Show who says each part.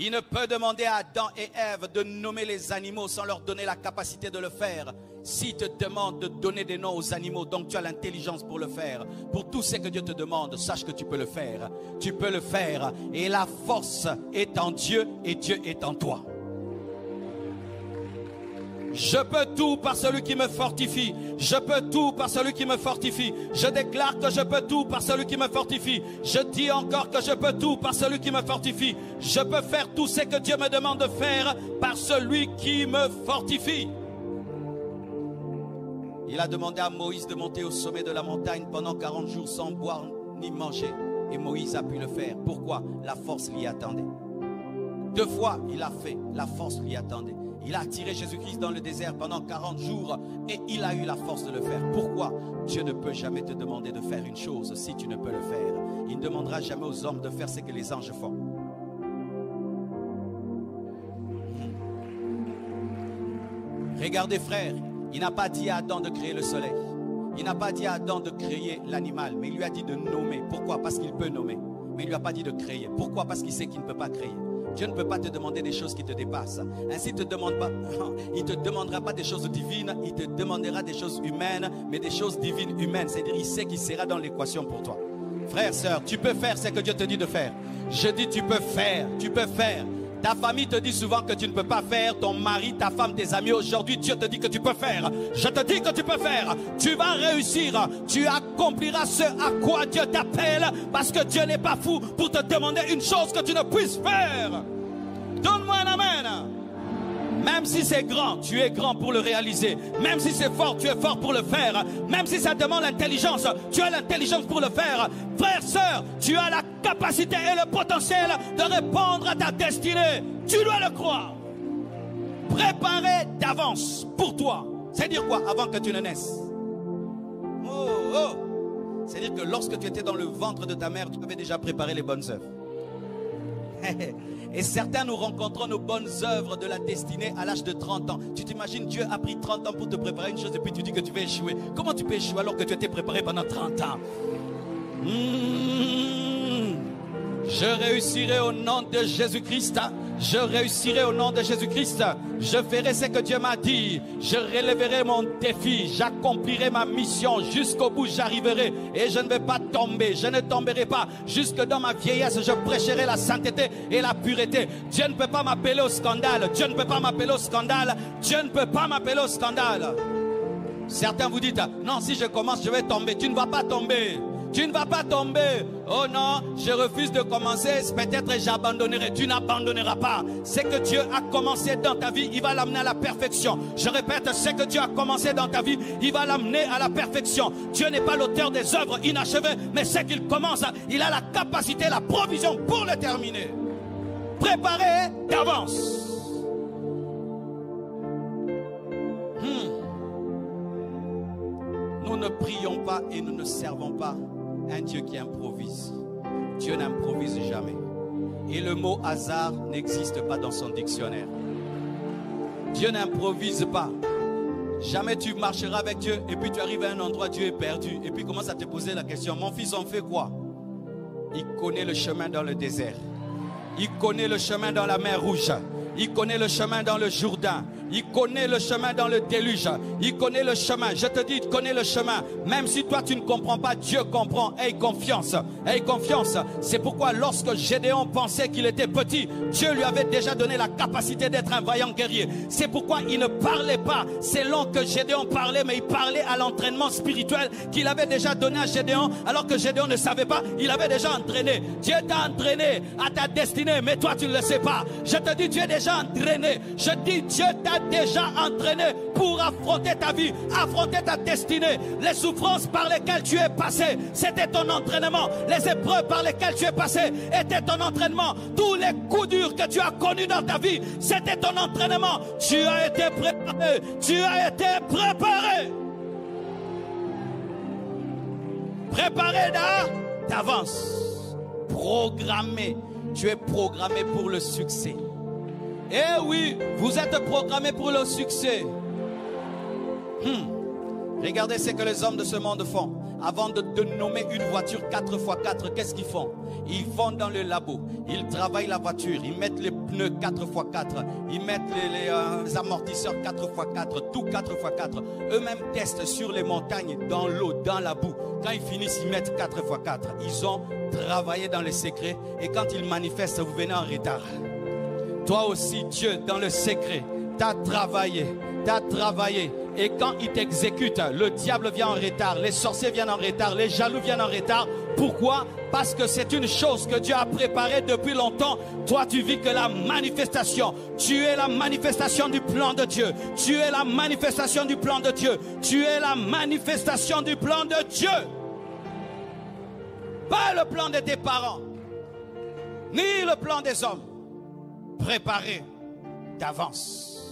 Speaker 1: Il ne peut demander à Adam et Ève de nommer les animaux sans leur donner la capacité de le faire. S'il te demande de donner des noms aux animaux, donc tu as l'intelligence pour le faire. Pour tout ce que Dieu te demande, sache que tu peux le faire. Tu peux le faire. Et la force est en Dieu et Dieu est en toi. Je peux tout par celui qui me fortifie. Je peux tout par celui qui me fortifie. Je déclare que je peux tout par celui qui me fortifie. Je dis encore que je peux tout par celui qui me fortifie. Je peux faire tout ce que Dieu me demande de faire par celui qui me fortifie. Il a demandé à Moïse de monter au sommet de la montagne pendant 40 jours sans boire ni manger. Et Moïse a pu le faire. Pourquoi? La force l'y attendait. 2 fois, il a fait. La force lui attendait. Il a attiré Jésus-Christ dans le désert pendant 40 jours et il a eu la force de le faire. Pourquoi? Dieu ne peut jamais te demander de faire une chose si tu ne peux le faire. Il ne demandera jamais aux hommes de faire ce que les anges font. Regardez frère, il n'a pas dit à Adam de créer le soleil. Il n'a pas dit à Adam de créer l'animal, mais il lui a dit de nommer. Pourquoi? Parce qu'il peut nommer. Mais il ne lui a pas dit de créer. Pourquoi? Parce qu'il sait qu'il ne peut pas créer. Dieu ne peut pas te demander des choses qui te dépassent. Ainsi, il ne te demandera pas des choses divines, il te demandera des choses humaines, mais des choses divines humaines. C'est-à-dire, il sait qu'il sera dans l'équation pour toi. Frère, sœur, tu peux faire ce que Dieu te dit de faire. Je dis, tu peux faire, tu peux faire. Ta famille te dit souvent que tu ne peux pas faire. Ton mari, ta femme, tes amis. Aujourd'hui, Dieu te dit que tu peux faire. Je te dis que tu peux faire. Tu vas réussir. Tu accompliras ce à quoi Dieu t'appelle. Parce que Dieu n'est pas fou pour te demander une chose que tu ne puisses faire. Donne-moi un amen. Même si c'est grand, tu es grand pour le réaliser. Même si c'est fort, tu es fort pour le faire. Même si ça demande l'intelligence, tu as l'intelligence pour le faire. Frère, sœur, tu as la capacité et le potentiel de répondre à ta destinée. Tu dois le croire. Préparé d'avance pour toi. C'est dire quoi? Avant que tu ne naisses. Oh, oh. C'est-à-dire que lorsque tu étais dans le ventre de ta mère, tu avais déjà préparé les bonnes œuvres. Et certains, nous rencontrons nos bonnes œuvres de la destinée à l'âge de 30 ans. Tu t'imagines, Dieu a pris 30 ans pour te préparer une chose et puis tu dis que tu vas échouer. Comment tu peux échouer alors que tu étais préparé pendant 30 ans? Je réussirai au nom de Jésus-Christ. Je réussirai au nom de Jésus-Christ. Je ferai ce que Dieu m'a dit. Je relèverai mon défi. J'accomplirai ma mission. Jusqu'au bout, j'arriverai. Et je ne vais pas tomber. Je ne tomberai pas. Jusque dans ma vieillesse, je prêcherai la sainteté et la pureté. Dieu ne peut pas m'appeler au scandale. Dieu ne peut pas m'appeler au scandale. Dieu ne peut pas m'appeler au scandale. Certains vous dites, non, si je commence, je vais tomber. Tu ne vas pas tomber. Tu ne vas pas tomber. Oh non, je refuse de commencer. Peut-être j'abandonnerai. Tu n'abandonneras pas. Ce que Dieu a commencé dans ta vie, il va l'amener à la perfection. Je répète, ce que Dieu a commencé dans ta vie, il va l'amener à la perfection. Dieu n'est pas l'auteur des œuvres inachevées, mais ce qu'il commence, il a la capacité, la provision pour le terminer. Préparez d'avance. Nous ne prions pas et nous ne servons pas un Dieu qui improvise. Dieu n'improvise jamais. Et le mot hasard n'existe pas dans son dictionnaire. Dieu n'improvise pas. Jamais tu marcheras avec Dieu et puis tu arrives à un endroit, Dieu est perdu. Et puis commence à te poser la question, mon fils, on fait quoi? Il connaît le chemin dans le désert. Il connaît le chemin dans la mer Rouge. Il connaît le chemin dans le Jourdain. Il connaît le chemin dans le déluge. Il connaît le chemin. Je te dis, il connaît le chemin. Même si toi tu ne comprends pas, Dieu comprend. Aie confiance. Aie confiance. C'est pourquoi lorsque Gédéon pensait qu'il était petit, Dieu lui avait déjà donné la capacité d'être un vaillant guerrier. C'est pourquoi il ne parlait pas selon que Gédéon parlait, mais il parlait à l'entraînement spirituel qu'il avait déjà donné à Gédéon, alors que Gédéon ne savait pas. Il avait déjà entraîné. Dieu t'a entraîné à ta destinée, mais toi tu ne le sais pas. Je te dis, tu es déjà entraîné. Je dis, Dieu t'a déjà entraîné pour affronter ta vie, affronter ta destinée. Les souffrances par lesquelles tu es passé, c'était ton entraînement. Les épreuves par lesquelles tu es passé étaient ton entraînement. Tous les coups durs que tu as connus dans ta vie, c'était ton entraînement. Tu as été préparé. Tu as été préparé. Préparé d'avance. Programmé. Tu es programmé pour le succès. Eh oui, vous êtes programmé pour le succès. Regardez ce que les hommes de ce monde font. avant de nommer une voiture 4x4, qu'est-ce qu'ils font? Ils vont dans le labo, ils travaillent la voiture, ils mettent les pneus 4x4, ils mettent les amortisseurs 4x4, tout 4x4. Eux-mêmes testent sur les montagnes, dans l'eau, dans la boue. Quand ils finissent, ils mettent 4x4. Ils ont travaillé dans les secrets et quand ils manifestent, vous venez en retard. Toi aussi, Dieu, dans le secret, t'as travaillé. Et quand il t'exécute, le diable vient en retard, les sorciers viennent en retard, les jaloux viennent en retard. Pourquoi? Parce que c'est une chose que Dieu a préparée depuis longtemps. Toi, tu vis que la manifestation. Tu es la manifestation du plan de Dieu. Tu es la manifestation du plan de Dieu. Tu es la manifestation du plan de Dieu. Pas le plan de tes parents, ni le plan des hommes. Préparé d'avance.